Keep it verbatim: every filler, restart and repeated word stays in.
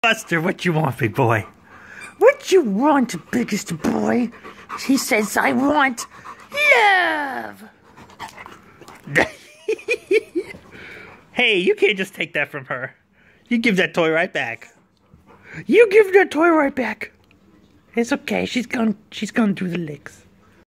Buster, what you want, big boy? What you want, biggest boy? He says I want love. Hey, you can't just take that from her. You give that toy right back. You give that toy right back. It's okay. She's gone. She's gone through the licks.